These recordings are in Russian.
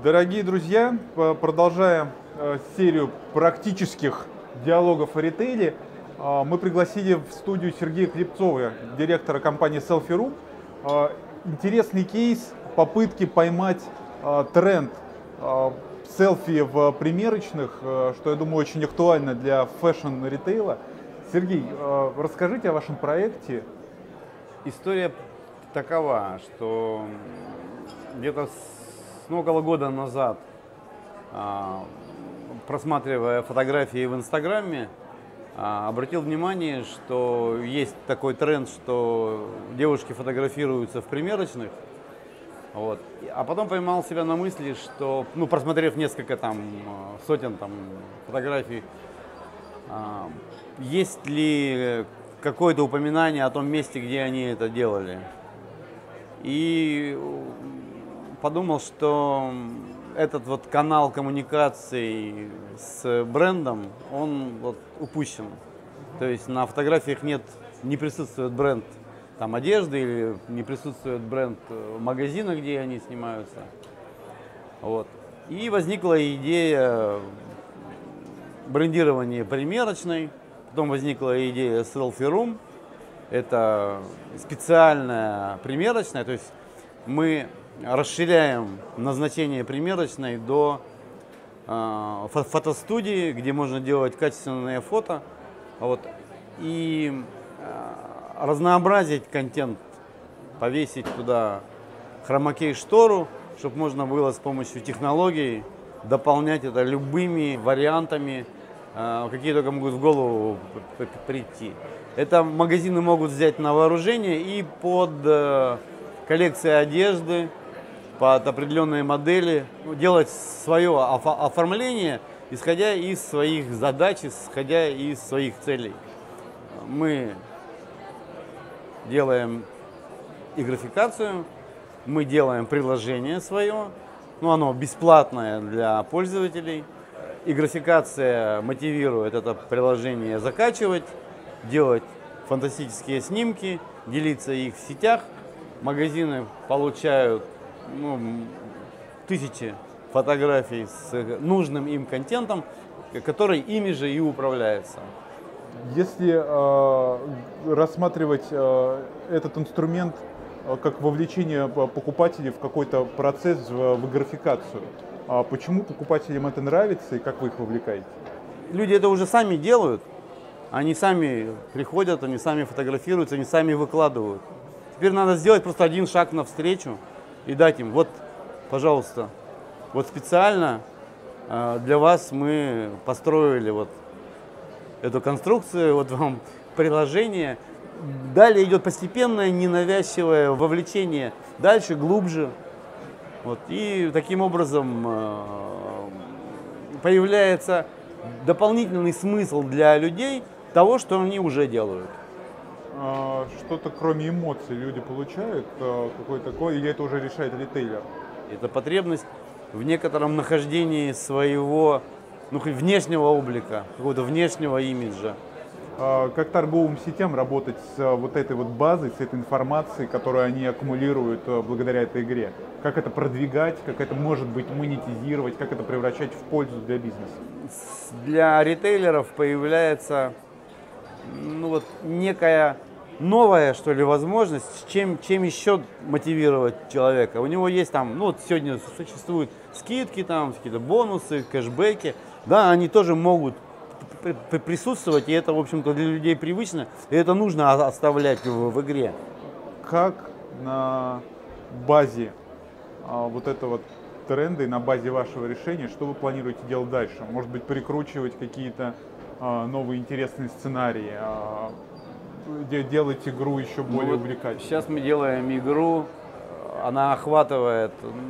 Дорогие друзья, продолжая серию практических диалогов о ритейле, мы пригласили в студию Сергея Клепцова, директора компании Selfie.ru. Интересный кейс попытки поймать тренд селфи в примерочных, что, я думаю, очень актуально для фэшн-ритейла. Сергей, расскажите о вашем проекте. История такова, что где-то около года назад, просматривая фотографии в Инстаграме, обратил внимание, что есть такой тренд, что девушки фотографируются в примерочных. Вот. А потом поймал себя на мысли, что, просмотрев несколько сотен фотографий, есть ли какое-то упоминание о том месте, где они это делали. И подумал, что этот канал коммуникаций с брендом, он упущен. То есть на фотографиях не присутствует бренд одежды или не присутствует бренд магазина, где они снимаются. Вот. И возникла идея брендирования примерочной, потом возникла идея Selfie.ru. Это специальная примерочная, то есть мы расширяем назначение примерочной до фотостудии, где можно делать качественные фото, и разнообразить контент, повесить туда хромакей-штору, чтобы можно было с помощью технологий дополнять это любыми вариантами, какие только могут в голову прийти. Это магазины могут взять на вооружение и под коллекции одежды, под определенные модели делать свое оформление, исходя из своих задач, исходя из своих целей. Мы делаем и графикацию, мы делаем приложение свое, оно бесплатное для пользователей. И графикация мотивирует это приложение закачивать, делать фантастические снимки, делиться их в сетях. Магазины получают тысячи фотографий с нужным им контентом, который ими же и управляется. Если рассматривать этот инструмент как вовлечение покупателей в какой-то процесс, в графикацию, почему покупателям это нравится и как вы их вовлекаете? Люди это уже сами делают, они сами приходят, они сами фотографируются, они сами выкладывают. Теперь надо сделать просто один шаг навстречу и дать им, пожалуйста, специально для вас мы построили эту конструкцию, вам приложение. Далее идет постепенное, ненавязчивое вовлечение, дальше, глубже. И таким образом появляется дополнительный смысл для людей того, что они уже делают. Что-то кроме эмоций люди получают какой-то такой, или это уже решает ритейлер? Это потребность в некотором нахождении своего внешнего облика, какого-то внешнего имиджа. Как торговым сетям работать с этой базой, с этой информацией, которую они аккумулируют благодаря этой игре? Как это продвигать, как это, может быть, монетизировать, как это превращать в пользу для бизнеса? Для ритейлеров появляется некая новая, возможность, чем еще мотивировать человека. У него есть сегодня существуют скидки, какие-то бонусы, кэшбэки, да, они тоже могут присутствовать, и это, в общем-то, для людей привычно, и это нужно оставлять в игре. Как на базе этого тренда и на базе вашего решения, что вы планируете делать дальше? Может быть, прикручивать какие-то новые интересные сценарии, делать игру еще более увлекательной? Сейчас мы делаем игру, она охватывает,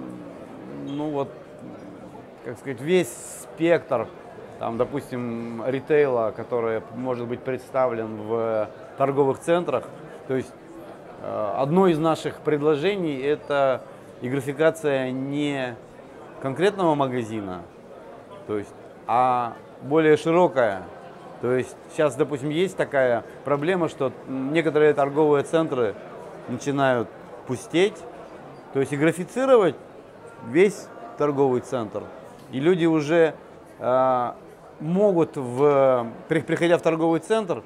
весь спектр, допустим, ритейла, который может быть представлен в торговых центрах. То есть одно из наших предложений – это и графикация не конкретного магазина, а более широкая. То есть сейчас, допустим, есть такая проблема, что некоторые торговые центры начинают пустеть, то есть и графицировать весь торговый центр, и люди уже могут, приходя в торговый центр,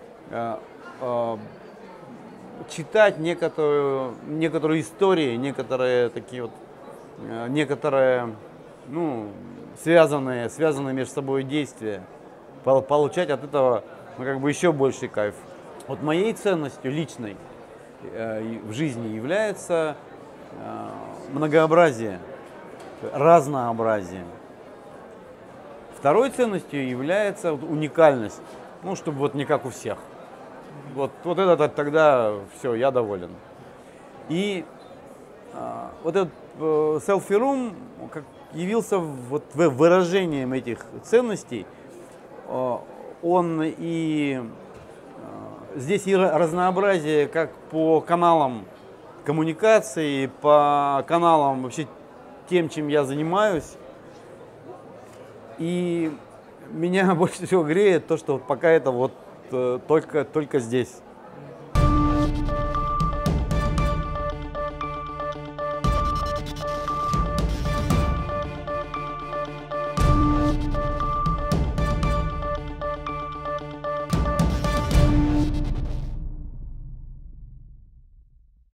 читать некоторую историю, некоторые такие вот, некоторые, ну, связанные между собой действия, получать от этого, ну, как бы еще больший кайф. Вот моей ценностью личной в жизни является многообразие, разнообразие. Второй ценностью является уникальность, ну, чтобы вот не как у всех. Вот это тогда все, я доволен. И вот этот Selfie Room как явился вот выражением этих ценностей. Он и здесь и разнообразие как по каналам коммуникации, по каналам вообще тем, чем я занимаюсь. И меня больше всего греет то, что пока это вот только здесь.